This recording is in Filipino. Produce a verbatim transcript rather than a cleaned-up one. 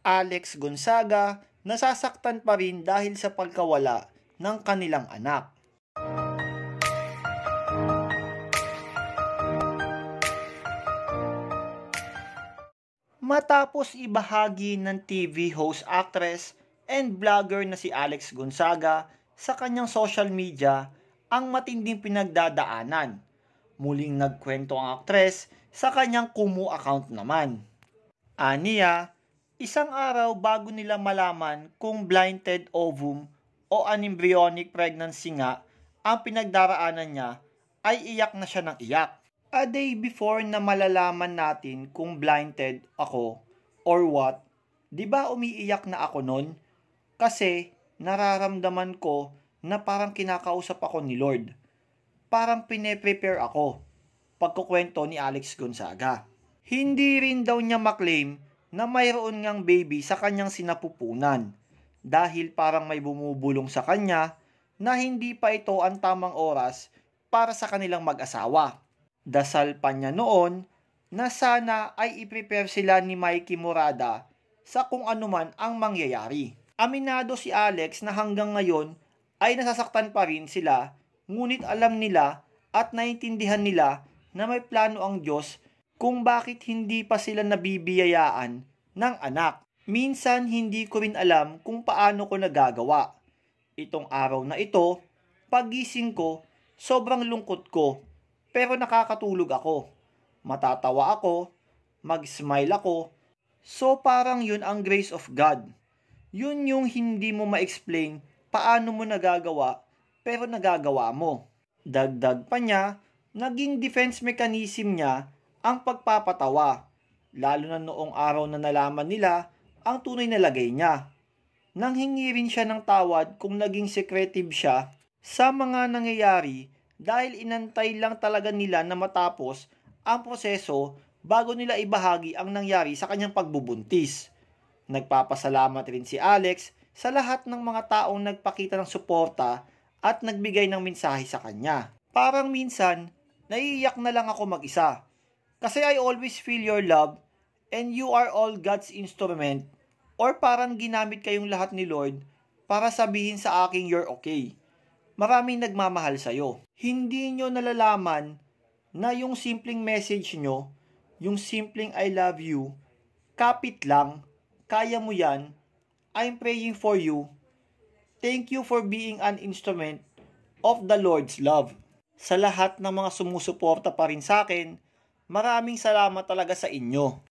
Alex Gonzaga nasasaktan pa rin dahil sa pagkawala ng kanilang anak. Matapos ibahagi ng T V host, actress, and vlogger na si Alex Gonzaga sa kanyang social media ang matinding pinagdadaanan, muling nagkwento ang aktres sa kanyang Kumu account naman. Aniya, isang araw bago nila malaman kung blighted ovum o unembryonic pregnancy nga ang pinagdaraanan niya, ay iyak na siya ng iyak. A day before na malalaman natin kung blinded ako or what, di ba umiiyak na ako nun? Kasi nararamdaman ko na parang kinakausap ako ni Lord. Parang pine-prepare ako. Pagkukwento ni Alex Gonzaga. Hindi rin daw niya maklaim na mayroon ngang baby sa kanyang sinapupunan dahil parang may bumubulong sa kanya na hindi pa ito ang tamang oras para sa kanilang mag-asawa. Dasal pa niya noon na sana ay i-prepare sila ni Mikey Morada sa kung anuman ang mangyayari. Aminado si Alex na hanggang ngayon ay nasasaktan pa rin sila, ngunit alam nila at naiintindihan nila na may plano ang Diyos kung bakit hindi pa sila nabibiyayaan ng anak. Minsan hindi ko rin alam kung paano ko nagagawa. Itong araw na ito, pagising ko, sobrang lungkot ko. Pero nakakatulog ako, matatawa ako, mag-smile ako. So parang yun ang grace of God. Yun yung hindi mo ma-explain paano mo nagagawa, pero nagagawa mo. Dagdag pa niya, naging defense mechanism niya ang pagpapatawa, lalo na noong araw na nalaman nila ang tunay na lagay niya. Nanghingi rin siya ng tawad kung naging secretive siya sa mga nangyayari, dahil inantay lang talaga nila na matapos ang proseso bago nila ibahagi ang nangyari sa kanyang pagbubuntis. Nagpapasalamat rin si Alex sa lahat ng mga taong nagpakita ng suporta at nagbigay ng mensahe sa kanya. Parang minsan, naiiyak na lang ako mag-isa. Kasi I always feel your love and you are all God's instrument, or parang ginamit kayong lahat ni Lord para sabihin sa aking you're okay. Maraming nagmamahal sa'yo. Hindi nyo nalalaman na yung simpleng message nyo, yung simpleng I love you, kapit lang, kaya mo yan, I'm praying for you. Thank you for being an instrument of the Lord's love. Sa lahat ng mga sumusuporta pa rin sa akin, maraming salamat talaga sa inyo.